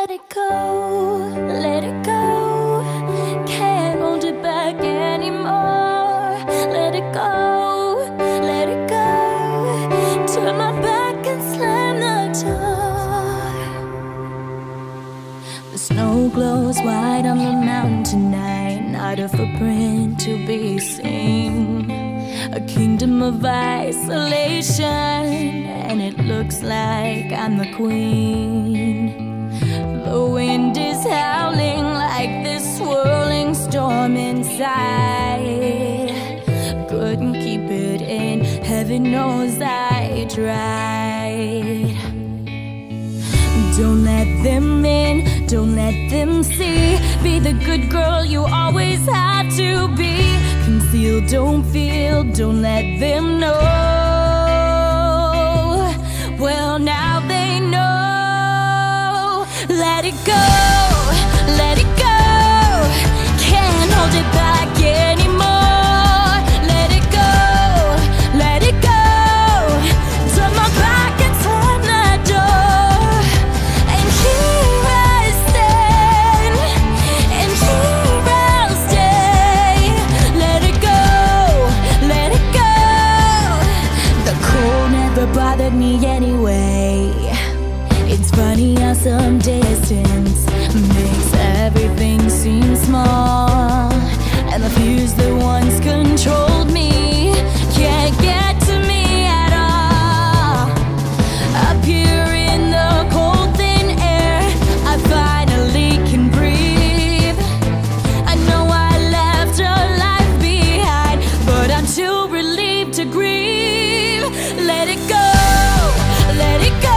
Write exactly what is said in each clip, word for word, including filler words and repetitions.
Let it go, let it go. Can't hold it back anymore. Let it go, let it go. Turn my back and slam the door. The snow glows white on the mountain tonight. Not a footprint to be seen. A kingdom of isolation, and it looks like I'm the queen. The wind is howling like this swirling storm inside. Couldn't keep it in, heaven knows I tried. Don't let them in, don't let them see. Be the good girl you always had to be. Conceal, don't feel, don't let them know. Well, now they know. Let it go, let it go. Can't hold it back anymore. Let it go, let it go. Turn my back and slam that door. And here I stand, and here I'll stay. Let it go, let it go. The cold never bothered me anyway. It's funny how some distance makes everything seem small, and the fears that once controlled me can't get to me at all. Up here in the cold thin air, I finally can breathe. I know I left a life behind, but I'm too relieved to grieve. Let it go, let it go.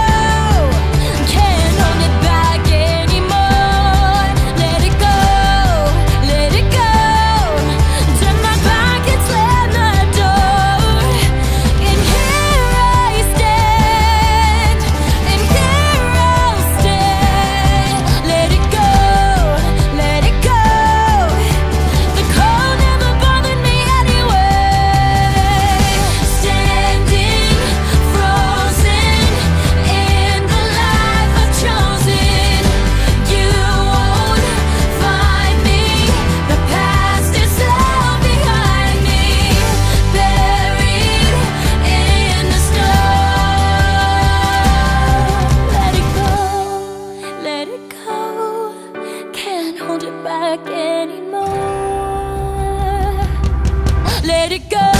Hold it back anymore. Let it go.